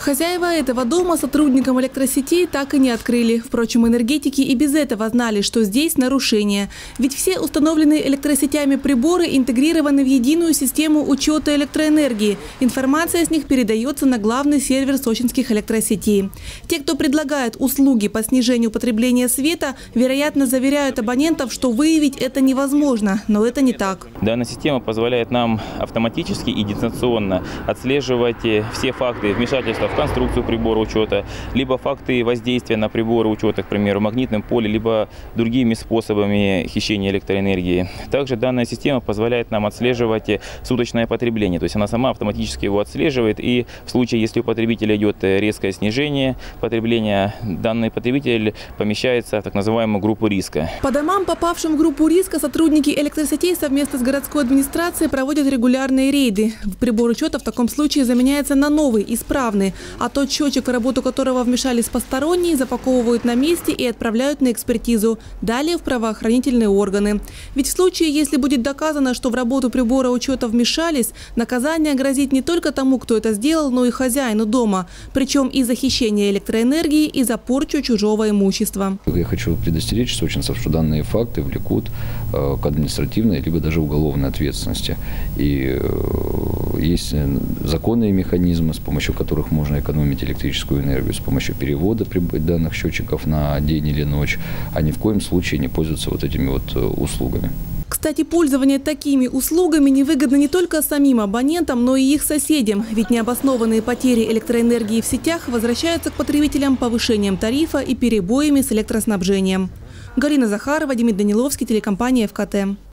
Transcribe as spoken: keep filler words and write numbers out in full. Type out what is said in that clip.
Хозяева этого дома сотрудникам электросетей так и не открыли. Впрочем, энергетики и без этого знали, что здесь нарушение. Ведь все установленные электросетями приборы интегрированы в единую систему учета электроэнергии. Информация с них передается на главный сервер сочинских электросетей. Те, кто предлагает услуги по снижению потребления света, вероятно, заверяют абонентов, что выявить это невозможно. Но это не так. Данная система позволяет нам автоматически и дистанционно отслеживать все факты вмешательства в конструкцию прибора учета, либо факты воздействия на приборы учета, к примеру, в магнитном поле, либо другими способами хищения электроэнергии. Также данная система позволяет нам отслеживать суточное потребление, то есть она сама автоматически его отслеживает, и в случае, если у потребителя идет резкое снижение потребления, данный потребитель помещается в так называемую группу риска. По домам, попавшим в группу риска, сотрудники электросетей совместно с городской администрацией проводят регулярные рейды. Прибор учета в таком случае заменяется на новый, исправный. А тот счетчик, в работу которого вмешались посторонние, запаковывают на месте и отправляют на экспертизу. Далее в правоохранительные органы. Ведь в случае, если будет доказано, что в работу прибора учета вмешались, наказание грозит не только тому, кто это сделал, но и хозяину дома. Причем и за хищение электроэнергии, и за порчу чужого имущества. Я хочу предостеречь сочинцев, что данные факты влекут к административной либо даже уголовной ответственности. И есть законные механизмы, с помощью которых можно экономить электрическую энергию, с помощью перевода данных счетчиков на день или ночь, а ни в коем случае не пользоваться вот этими вот услугами. Кстати, пользование такими услугами невыгодно не только самим абонентам, но и их соседям. Ведь необоснованные потери электроэнергии в сетях возвращаются к потребителям повышением тарифа и перебоями с электроснабжением. Галина Захарова, Демид Даниловский, телекомпания ФКТ.